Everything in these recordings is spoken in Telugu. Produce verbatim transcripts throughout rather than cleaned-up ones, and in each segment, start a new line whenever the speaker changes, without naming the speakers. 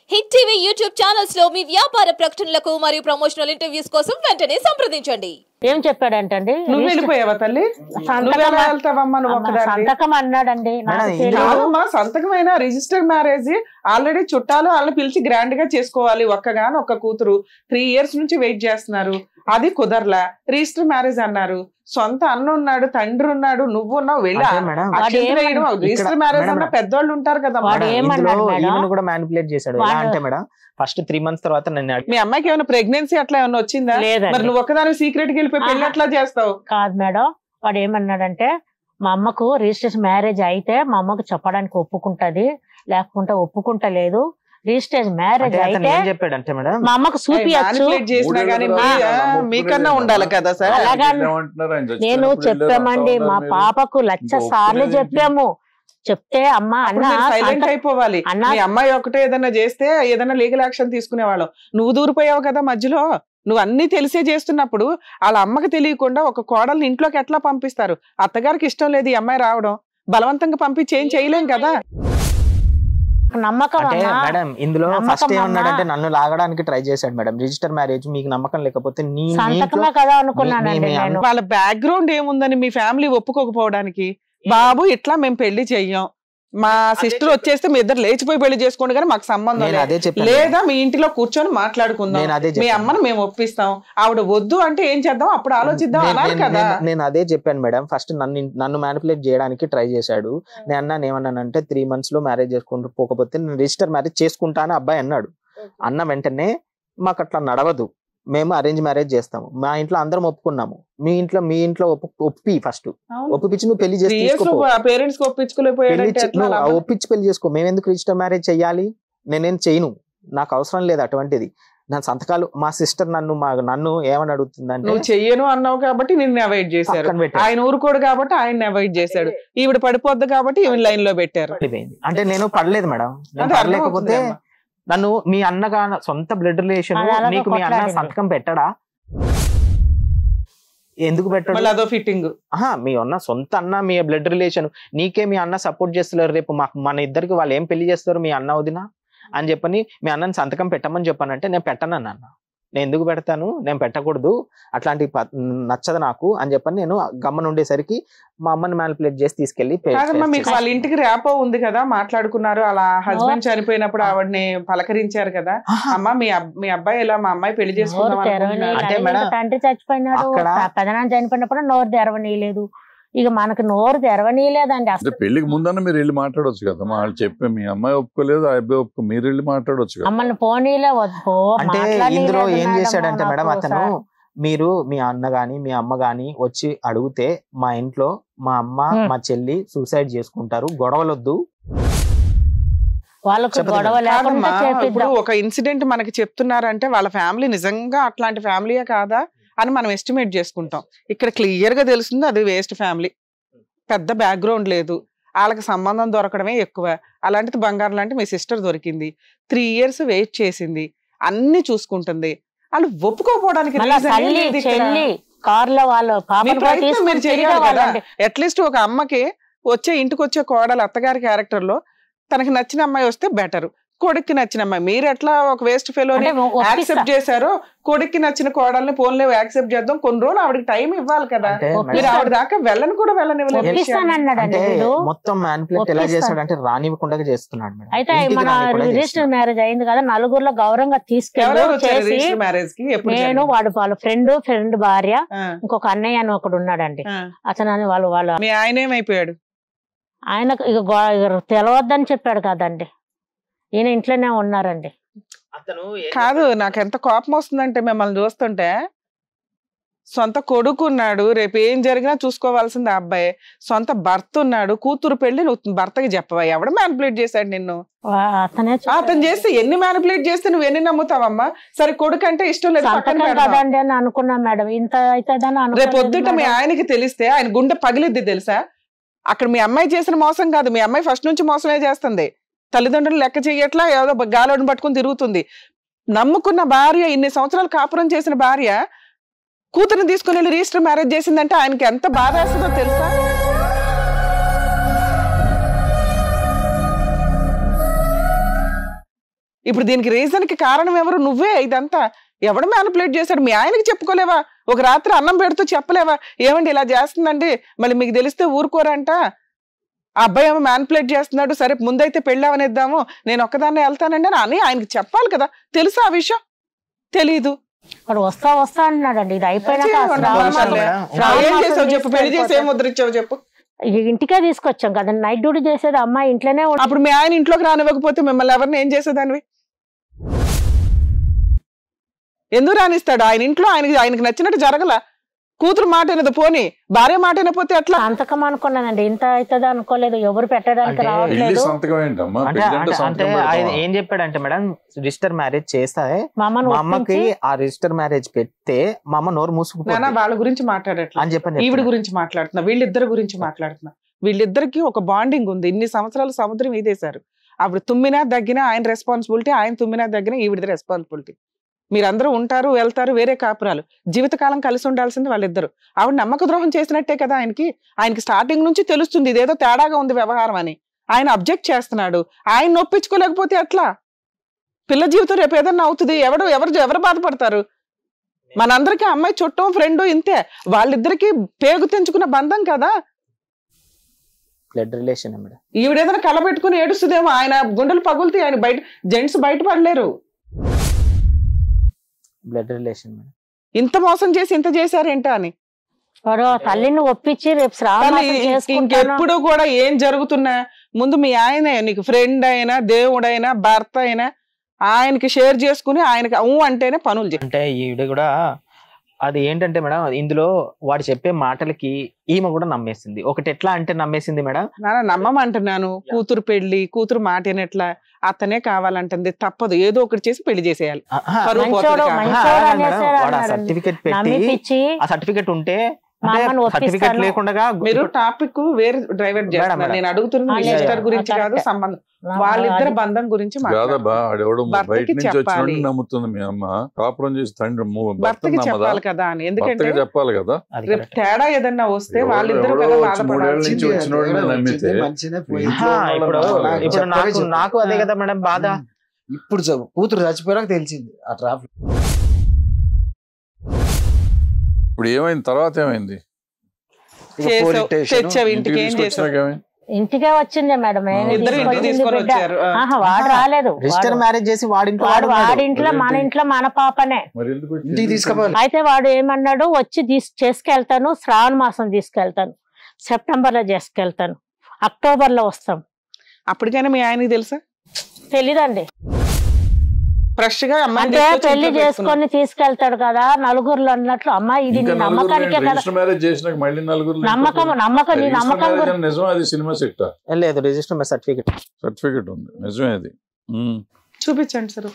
హిట్ టీవీ యూట్యూబ్ ఛానల్స్ లో మీ వ్యాపార ప్రకటనలకు మరియు ప్రమోషనల్ ఇంటర్వ్యూస్ కోసం వెంటనే సంప్రదించండి.
ఏం చెప్పాడంటే
నువ్వు వెళ్ళిపోయావా తల్లి?
సంతకం అన్నాడండి.
సంతకమైన రిజిస్టర్ మ్యారేజ్ ఆల్రెడీ చుట్టాలు వాళ్ళని పిలిచి గ్రాండ్ గా చేసుకోవాలి. ఒక్కగాని ఒక్క కూతురు త్రీ ఇయర్స్ నుంచి వెయిట్ చేస్తున్నారు. అది కుదరలా. రిజిస్టర్ మ్యారేజ్ అన్నారు. సొంత అన్న ఉన్నాడు, తండ్రి ఉన్నాడు, నువ్వు ఉన్నావు. వెళ్ళి రిజిస్టర్ మ్యారేజ్ అన్న పెద్దోళ్ళు ఉంటారు కదా.
కూడా మ్యానిపులేట్ చేశాడు. అంటే మేడం ఫస్ట్ త్రీ మంత్స్ తర్వాత
మీ అమ్మాయికి ఏమైనా ప్రెగ్నెన్సీ అట్లా ఏమైనా వచ్చిందా? మరి నువ్వు ఒక్కదాని సీక్రెట్ కి వెళ్ళిపోయి పెళ్లి ఎట్లా చేస్తావు?
కాదు మేడం, వాడు ఏమన్నాడంటే మా అమ్మకు రిజిస్ట్రేషన్ మ్యారేజ్ అయితే మా అమ్మకు చెప్పడానికి ఒప్పుకుంటది, లేకుంటే ఒప్పుకుంటలేదు. రిజిస్ట్రేషన్ మ్యారేజ్ అయితే
చెప్పాడంటే మేడం
మా అమ్మకు చూపియచ్చు.
మీకన్నా ఉండాలి కదా సార్.
నేను చెప్పామండి, మా పాపకు లక్ష సార్లు చెప్పాము. చెప్తే అమ్మ అన్న
సైలెంట్ అయిపోవాలి. మీ అమ్మాయి ఒకటే ఏదైనా చేస్తే ఏదైనా లీగల్ యాక్షన్ తీసుకునేవాళ్ళం. నువ్వు దూరిపోయావు కదా మధ్యలో. నువ్వు అన్ని తెలిసే చేస్తున్నప్పుడు వాళ్ళ అమ్మకి తెలియకుండా ఒక కోడల్ని ఇంట్లోకి ఎట్లా పంపిస్తారు? అత్తగారికి ఇష్టం లేదు ఈ అమ్మాయి రావడం, బలవంతంగా పంపించి ఏం చేయలేం కదా.
నమ్మకం
మేడం ఇందులో ఫస్ట్ ఏమన్నాడంటే నన్ను లాగడానికి ట్రై చేశాడు మేడం. రిజిస్టర్ మ్యారేజ్ మీకు నమ్మకం లేకపోతే
కదా అనుకున్నాను.
వాళ్ళ బ్యాక్గ్రౌండ్ ఏముందని మీ ఫ్యామిలీ ఒప్పుకోకపోవడానికి? బాబు ఇట్లా మేము పెళ్లి చెయ్యం, మా సిస్టర్ వచ్చేస్తే మీ ఇద్దరు లేచిపోయి పెళ్లి చేసుకోండి కానీ మాకు సంబంధం లేదా, మీ ఇంటిలో కూర్చొని మాట్లాడుకుందాం, మీ అమ్మను మేము ఒప్పిస్తాం, ఆవిడ వద్దు అంటే ఏం చేద్దాం అప్పుడు ఆలోచిద్దాం అన్నారు కదా.
నేను అదే చెప్పాను మేడం. ఫస్ట్ నన్ను నన్ను మ్యానిపులేట్ చేయడానికి ట్రై చేశాడు. నేను అన్నాను ఏమన్నానంటే త్రీ మంత్స్ లో మ్యారేజ్ చేసుకుంటూ పోకపోతే నేను రిజిస్టర్ మ్యారేజ్ చేసుకుంటా అని అబ్బాయి అన్నాడు. అన్న వెంటనే మాకు అట్లా నడవదు, మేము అరేంజ్ మ్యారేజ్ చేస్తాము, మా ఇంట్లో అందరం ఒప్పుకున్నాము, మీ ఇంట్లో మీ ఇంట్లో ఒప్పి ఫస్ట్ ఒప్పించి నువ్వు పెళ్లి చేసి ఒప్పించి పెళ్లి చేసుకో, మేము ఎందుకు రిజిస్టర్ మ్యారేజ్ చెయ్యాలి? నేనేం చేయను, నాకు అవసరం లేదు అటువంటిది. నా సంతకాలు మా సిస్టర్ నన్ను మా నన్ను ఏమని అడుగుతుందంటే
నువ్వు చెయ్యను అన్నావు కాబట్టి నిన్ను అవాయిడ్ చేశారు. ఆయన ఊరుకోడు కాబట్టి ఆయన అవాయిడ్ చేశాడు. ఈవిడ పడిపోద్ది కాబట్టి ఈవిడ లైన్ లో పెట్టారు.
అంటే నేను పడలేదు మేడం, నేను పడలేకపోతే నన్ను మీ అన్నగా సొంత బ్లడ్ రిలేషన్ నీకు మీ అన్న సంతకం పెట్టడా? ఎందుకు పెట్టాడు?
అదో ఫిట్టింగ్.
ఆహా, మీ అన్న సొంత అన్న, మీ బ్లడ్ రిలేషన్, నీకే మీ అన్న సపోర్ట్ చేస్తున్నారు. రేపు మాకు మన ఇద్దరికి వాళ్ళు ఏం పెళ్లి చేస్తారు మీ అన్న వదిన అని చెప్పని మీ అన్నని సంతకం పెట్టమని చెప్పానంటే నేను పెట్టను అన్న. నేను ఎందుకు పెడతాను, నేను పెట్టకూడదు, అట్లాంటి నచ్చదు నాకు అని చెప్పని నేను గమ్మన ఉండేసరికి మా అమ్మని మ్యానిపులేట్ చేసి తీసుకెళ్లి
మీకు వాళ్ళ ఇంటికి ర్యాపో ఉంది కదా, మాట్లాడుకున్నారు. అలా హస్బెండ్ చనిపోయినప్పుడు ఆవిడని పలకరించారు కదా, అమ్మ మీ మీ అబ్బాయి ఇలా మా అమ్మాయి పెళ్లి చేసుకుందాం
అంటే మేడం తండ్రి చచ్చిపోయినాడు, పెదనాన్న చనిపోయినప్పుడు నోరు తెరవనీయలేదు. ఇక మనకు నోరు తెరవనీయలేదండి. అసలు
పెళ్లికి ముందన్న మీరు వెళ్ళి మాట్లాడవచ్చు కదా. వాళ్ళు చెప్పి మీ అమ్మాయి ఒప్పుకోలేదు, ఆ అబ్బాయి ఒప్పుకో, మీరు వెళ్ళి మాట్లాడవచ్చు కదా.
మమ్మల్ని పోనీలే వద్దు
అంటే ఇందులో ఏం చేశాడంటే మేడం అతను, మీరు మీ అన్న గాని మీ అమ్మ గాని వచ్చి అడిగితే మా ఇంట్లో మా అమ్మ మా చెల్లి సూసైడ్ చేసుకుంటారు, గొడవలొద్దు.
ఇప్పుడు ఒక ఇన్సిడెంట్ మనకి చెప్తున్నారంటే వాళ్ళ ఫ్యామిలీ నిజంగా అట్లాంటి ఫ్యామిలీయే కాదా అని మనం ఎస్టిమేట్ చేసుకుంటాం. ఇక్కడ క్లియర్ గా తెలుస్తుంది అది వేస్ట్ ఫ్యామిలీ, పెద్ద బ్యాక్గ్రౌండ్ లేదు, వాళ్ళకి సంబంధం దొరకడమే ఎక్కువ. అలాంటిది బంగారం లాంటి మీ సిస్టర్ దొరికింది, త్రీ ఇయర్స్ వెయిట్ చేసింది, అన్ని చూసుకుంటుంది. వాళ్ళు ఒప్పుకోపోవడానికి అట్లీస్ట్ ఒక అమ్మకి వచ్చే ఇంటికి వచ్చే కోడలు అత్తగారి క్యారెక్టర్ లో తనకి నచ్చిన అమ్మాయి వస్తే బెటర్. కొడుక్కి నచ్చిన అమ్మాయి మీరు ఎట్లా ఒక వేస్ట్ ఫెలోని యాక్సెప్ట్ చేశారో, కొడుక్కి నచ్చిన కోడల్ని ఫోన్లో యాక్సెప్ట్ చేద్దాం, కొన్ని రోజులు ఆవిడకి టైం ఇవ్వాలి కదా. మీరు ఆవిడ దాకా వెళ్ళని కూడా వెళ్ళనివ్వలేదు.
మొత్తం మ్యానిపులేట్ ఎలా చేశాడంటే రానివ్వకుండా చేస్తున్నాడు.
అయితే మన రిజిస్టర్ మ్యారేజ్ అయింది కదా, నలుగురులో గౌరవంగా తీసుకెళ్ళి
మ్యారేజ్ కి
నేను వాడు వాళ్ళ ఫ్రెండ్ ఫ్రెండ్ భార్య ఇంకొక అన్నయ్య అని ఒకడు ఉన్నాడండి. అతను అని వాళ్ళు వాళ్ళ
మీ ఆయన ఏమైపోయాడు?
ఆయనకు ఇక తెలవద్దని చెప్పాడు కదండి, ఈయన ఇంట్లోనే ఉన్నారండి.
కాదు, నాకు ఎంత కోపం వస్తుందంటే మిమ్మల్ని చూస్తుంటే, సొంత కొడుకు ఉన్నాడు, రేపు ఏం జరిగినా చూసుకోవాల్సింది ఆ అబ్బాయి, సొంత భర్త ఉన్నాడు, కూతురు పెళ్లి నువ్వు భర్తకి చెప్పవా? ఎవడు మ్యానిపులేట్ చేశాడు నిన్ను? అతను చేస్తే ఎన్ని మ్యానిపులేట్ చేస్తే నువ్వు ఎన్ని నమ్ముతావమ్మా? సరే కొడుకు అంటే ఇష్టం లేదు
అని అనుకున్నా మేడం, ఇంత అవుతుందని.
రేపు పొద్దుట మీ ఆయనకి తెలిస్తే ఆయన గుండె పగిలిద్ది తెలుసా? అక్కడ మీ అమ్మాయి చేసిన మోసం కాదు, మీ అమ్మాయి ఫస్ట్ నుంచి మోసమే చేస్తుంది. తల్లిదండ్రులు లెక్క చేయట్లా, ఏదో గాలోని పట్టుకుని తిరుగుతుంది. నమ్ముకున్న భార్య, ఇన్ని సంవత్సరాలు కాపురం చేసిన భార్య కూతురుని తీసుకుని వెళ్ళి రిజిస్టర్ మ్యారేజ్ చేసిందంటే ఆయనకి ఎంత బాధ వేస్తుందో తెలుసా? ఇప్పుడు దీనికి రీజన్ కి కారణం ఎవరు? నువ్వే. ఇదంతా ఎవడు మ్యానిపులేట్ చేశాడు? మీ ఆయనకి చెప్పుకోలేవా? ఒక రాత్రి అన్నం పెడుతూ చెప్పలేవా, ఏమండి ఇలా చేస్తుందండి, మళ్ళీ మీకు తెలిస్తే ఊరుకోరంట, ఆ అబ్బాయి ఏమో మ్యానిపులేట్ చేస్తున్నాడు, సరే ముందైతే పెళ్ళావనిద్దాము, నేను ఒక్కదాన్నే వెళ్తానండి అని ఆయనకి చెప్పాలి కదా. తెలుసా ఆ విషయం? తెలీదు.
వాడు వస్తా వస్తా అన్నాడండి. ఇది అయిపోయినాక
ఏం చేసావు చెప్పు? పెళ్లి చేసి ఏం ముద్రించావు చెప్పు?
ఇంటికే తీసుకొచ్చాం కదా, నైట్ డ్యూటీ చేసేది అమ్మాయి ఇంట్లోనే.
అప్పుడు మీ ఆయన ఇంట్లోకి రానివ్వకపోతే మిమ్మల్ని ఎవరిని ఏం చేసేదానివి? ఎందుకు రానిస్తాడు? ఆయన ఇంట్లో ఆయనకి ఆయనకి నచ్చినట్టు జరగల. కూతురు మాట అయినది పోనీ, భార్య మాట అయినపోతే ఎట్లా?
సంతకం అనుకున్నానండి, ఇంత అవుతుంది అనుకోలేదు. ఎవరు పెట్టడానికి రావట్లేదు.
ఏం చెప్పాడంటే మేడం, రిజిస్టర్ మ్యారేజ్ చేస్తే మా అమ్మకి ఆ రిజిస్టర్ మ్యారేజ్ పెడితే మా అమ్మ నోరు మూసుకుపోయినా
వాళ్ళ గురించి మాట్లాడట్లా అని చెప్పని ఈవిడ గురించి మాట్లాడుతున్నా, వీళ్ళిద్దరి గురించి మాట్లాడుతున్నా. వీళ్ళిద్దరికి ఒక బాండింగ్ ఉంది. ఇన్ని సంవత్సరాలు సముద్రం ఈదేశారు. అప్పుడు తుమ్మినా దగ్గినా ఆయన రెస్పాన్సిబిలిటీ, ఆయన తుమ్మినా దగ్గినా ఈవిడది రెస్పాన్సిబిలిటీ. మీరందరూ ఉంటారు వెళ్తారు, వేరే కాపురాలు, జీవితకాలం కలిసి ఉండాల్సింది వాళ్ళిద్దరు. ఆవిడ నమ్మక ద్రోహం చేసినట్టే కదా ఆయనకి. ఆయనకి స్టార్టింగ్ నుంచి తెలుస్తుంది ఇదేదో తేడాగా ఉంది వ్యవహారం అని. ఆయన అబ్జెక్ట్ చేస్తున్నాడు. ఆయన నొప్పించుకోలేకపోతే ఎట్లా? పిల్ల జీవితం రేపు ఏదన్నా అవుతుంది. ఎవడు ఎవరు ఎవరు బాధపడతారు? మనందరికీ అమ్మాయి చుట్టం ఫ్రెండ్ ఇంతే. వాళ్ళిద్దరికి పేగు తెంచుకున్న బంధం కదా.
Blood relation madam.
ఈవిడేదైనా కలబెట్టుకుని ఏడుస్తుందేమో. ఆయన గుండెలు పగులుతాయి. ఆయన బయట జెంట్స్ బయటపడలేరు.
Blood relation.
ఇంత మోసం చేసి ఇంత చేశారేంటా అని
తల్లిని ఒప్పించి రేపు
ఇంకెప్పుడు కూడా ఏం జరుగుతున్నా ముందు మీ ఆయన నీకు ఫ్రెండ్ అయినా దేవుడైనా భర్త అయినా ఆయనకి షేర్ చేసుకుని ఆయనకి అవు అంటేనే పనులు చేయాలి.
అంటే ఈవిడ కూడా అది ఏంటంటే మేడం, ఇందులో వాడు చెప్పే మాటలకి ఈమె కూడా నమ్మేసింది. ఒకటి ఎట్లా అంటే నమ్మేసింది మేడం,
నాన్న నమ్మమంటున్నాను. కూతురు పెళ్లి, కూతురు మాట ఎట్లా అతనే కావాలంటుంది, తప్పదు. ఏదో ఒకటి చేసి పెళ్లి చేసేయాలి.
సర్టిఫికెట్ పెట్టి ఆ సర్టిఫికెట్ ఉంటే సర్టిఫికెట్ లేకుండా
మీరు టాపిక్ వేరే డైవర్ట్ చేస్తున్నారు. నేను అడుగుతున్న మీ సిస్టర్ గురించి కాదు, సంబంధం వాళ్ళిద్దరు బంధం గురించి భర్తకి చెప్పాలి కదా అని. ఎందుకంటే
చెప్పాలి కదా,
రేపు తేడా ఏదన్నా వస్తే వాళ్ళిద్దరు కదా బాధపడాలి.
ఇప్పుడు నాకు నాకు అదే కదా మేడం బాధ.
ఇప్పుడు కూతురు చచ్చిపోయాక తెలిసింది ఆ ట్రాఫిక్.
ఇప్పుడు ఏమైంది? తర్వాత ఏమైంది?
ఇంటికి ఏం చేసావు?
ఇంటికే వచ్చిందే మేడం. వాడు రాలేదు.
రిజిస్టర్ మ్యారేజ్ చేసి వాడింట్లో
వాడు వాడింట్లో మన ఇంట్లో మన పాపనే. అయితే వాడు ఏమన్నాడు, వచ్చి చేసుకెళ్తాను, శ్రావణ మాసం తీసుకెళ్తాను, సెప్టెంబర్ లో చేసుకెళ్తాను, అక్టోబర్ లో వస్తాం.
అప్పటికైనా మీ ఆయనకి తెలుసా?
తెలీదండి.
ఫ్రెష్ గా
అంటే పెళ్లి చేసుకొని తీసుకెళ్తాడు కదా నలుగురులో అన్నట్లు. అమ్మాయి ఇది నీ నమ్మకానికే కదా. నమ్మకం నమ్మకం నీ నమ్మకం
లేదు. రిజిస్టర్ సర్టిఫికెట్
సర్టిఫికెట్ ఉంది, నిజమే అది.
చూపించండి సార్.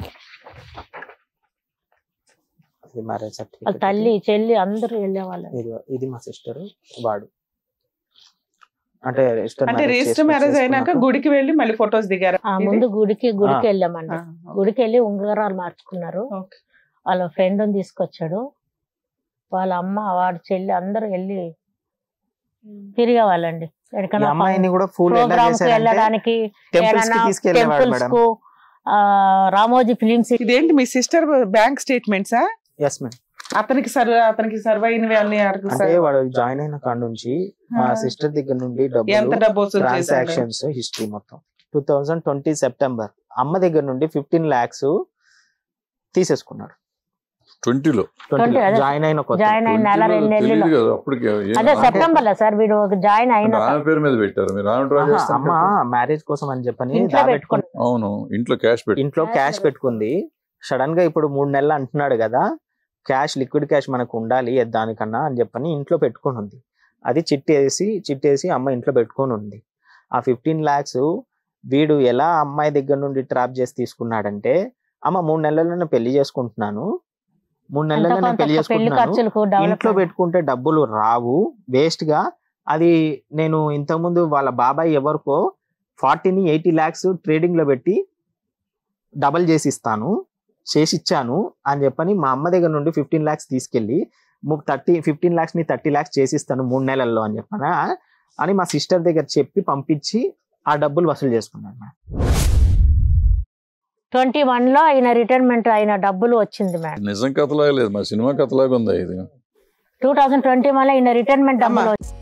Marriage certificate.
తల్లి చెల్లి అందరూ వెళ్ళేవాళ్ళు.
ఇది మా సిస్టర్. వాడు అంటే
అంటే రిజిస్టర్ మ్యారేజ్ అయినాక గుడికి వెళ్ళి మళ్ళీ ఫొటోస్ దిగారు.
ముందు గుడికి గుడికి వెళ్ళామండి. గుడికి వెళ్ళి ఉంగరాలు మార్చుకున్నారు. వాళ్ళ ఫ్రెండ్ తీసుకొచ్చాడు. వాళ్ళ అమ్మ వాడు చెల్లి అందరూ వెళ్ళి తిరిగేవాళ్ళండి.
ప్రోగ్రామ్స్
వెళ్ళడానికి, టెంపుల్స్ కు, రామోజీ ఫిలిమ్స్.
ఇదేంటి మీ సిస్టర్ బ్యాంక్ స్టేట్మెంట్సా?
Yes madam.
అతనికి సర్వ్ అతనికి సర్వ్ అయినవి అన్ని
వాడు జాయిన్ అయిన కాడ నుంచి మా సిస్టర్ దగ్గర నుండి
ఎంత డబ్బు
ట్రాన్సాక్షన్స్ హిస్టరీ మొత్తం టూ థౌజండ్ ట్వంటీ సెప్టెంబర్ అమ్మ దగ్గర నుండి ఫిఫ్టీన్ లాక్స్ తీసేసుకున్నాడు.
ట్వంటీలో
జాయిన్ అయిన
జాయిన్ అయిన నెల రెండు నెలలు అదే సెప్టెంబర్ లో సార్ వీడు జాయిన్ అయిన
పేరు మీద పెట్టారు. మీరు
అమ్మ మ్యారేజ్ కోసం అని చెప్పని
అవును ఇంట్లో క్యాష్ పెట్టి
ఇంట్లో క్యాష్ పెట్టుకుంది. సడన్ గా ఇప్పుడు మూడు నెలలు అంటున్నాడు కదా, క్యాష్ లిక్విడ్ క్యాష్ మనకు ఉండాలి దానికన్నా అని చెప్పని ఇంట్లో పెట్టుకొని ఉంది. అది చిట్టేసి చిట్టేసి అమ్మ ఇంట్లో పెట్టుకొని ఉంది. ఆ ఫిఫ్టీన్ లాక్స్ వీడు ఎలా అమ్మాయి దగ్గర నుండి ట్రాప్ చేసి తీసుకున్నాడంటే, అమ్మ మూడు నెలల్లో పెళ్లి చేసుకుంటున్నాను, మూడు నెలల్లో నేను పెళ్లి చేసుకుంటున్నాను, ఇంట్లో పెట్టుకుంటే డబ్బులు రావు, వేస్ట్ గా. అది నేను ఇంతకుముందు వాళ్ళ బాబాయ్ ఎవరికో ఫార్టీని ఎయిటీ లాక్స్ ట్రేడింగ్ లో పెట్టి డబల్ చేసి ఇస్తాను చేసి ఇచ్చాను అని చెప్పని మా అమ్మ దగ్గర నుండి ఫిఫ్టీన్ లాక్స్ తీసుకెళ్లి థర్టీ ఫిఫ్టీన్ లాక్స్ ని థర్టీ లాక్స్ చేసిస్తాను మూడు నెలల్లో అని చెప్పనా అని మా సిస్టర్ దగ్గర చెప్పి పంపించి ఆ డబ్బులు వసూలు చేసుకున్నాను.
ట్వంటీ వన్ లో ఆయన రిటైర్మెంట్ అయిన డబ్బులు వచ్చింది మేడం.
నిజం కథలాగా లేదు, మా సినిమా కథలాగా ఉంది ఇది.
టూ థౌసండ్ ట్వంటీ వన్ లో ఈయన రిటైర్మెంట్ డబ్బులు